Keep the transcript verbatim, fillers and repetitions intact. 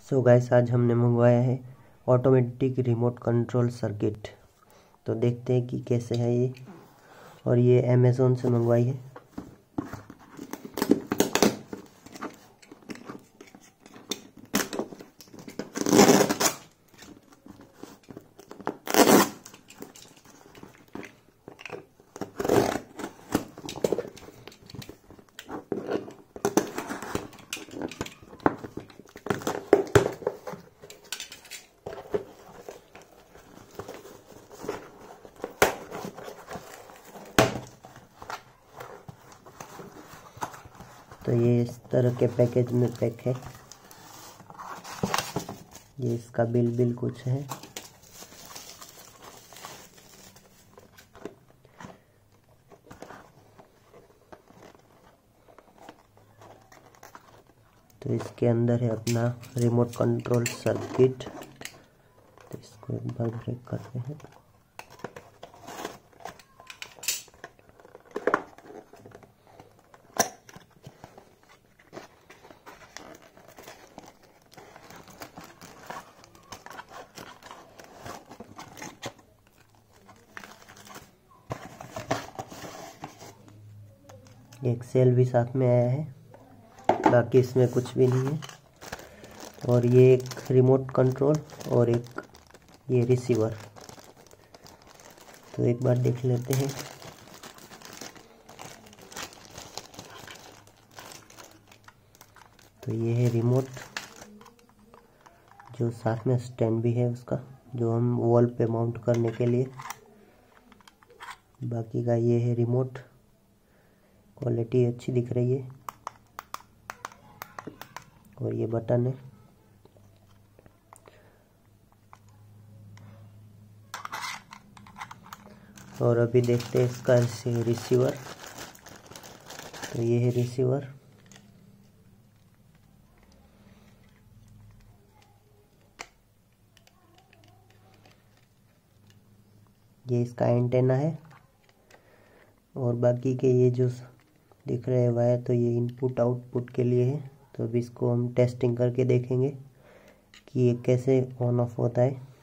So guys, आज हमने मंगवाया है ऑटोमेटिक रिमोट कंट्रोल सर्किट। तो देखते हैं कि कैसे है ये। और ये अमेज़ॉन से मंगवाई है। तो ये इस तरह के पैकेज में पैक है। ये इसका बिल बिल कुछ है। तो इसके अंदर है अपना रिमोट कंट्रोल सर्किट। तो इसको एक बार ब्रेक करते हैं। एक सेल भी साथ में आया है, बाकी इसमें कुछ भी नहीं है। और ये एक रिमोट कंट्रोल और एक ये रिसीवर। तो एक बार देख लेते हैं। तो ये है रिमोट, जो साथ में स्टैंड भी है उसका, जो हम वॉल पे माउंट करने के लिए। बाकी का ये है रिमोट। क्वालिटी अच्छी दिख रही है। और ये बटन है। और अभी देखते हैं इसका रिसीवर। तो ये है रिसीवर। ये इसका एंटेना है। और बाकी के ये जो दिख रहे हैं वायर, तो ये इनपुट आउटपुट के लिए है। तो अभी इसको हम टेस्टिंग करके देखेंगे कि ये कैसे ऑन ऑफ होता है।